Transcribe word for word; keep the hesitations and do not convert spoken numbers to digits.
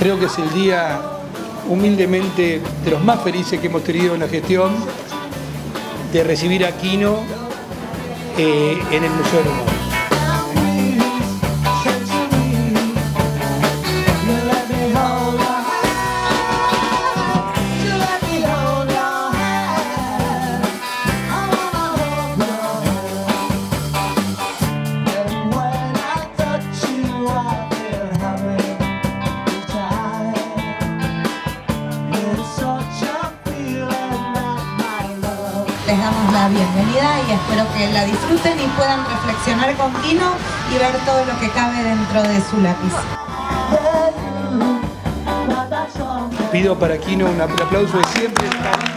Creo que es el día, humildemente, de los más felices que hemos tenido en la gestión, de recibir a Quino eh, en el Museo del Humor. Les damos la bienvenida y espero que la disfruten y puedan reflexionar con Quino y ver todo lo que cabe dentro de su lápiz. Pido para Quino un aplauso de siempre.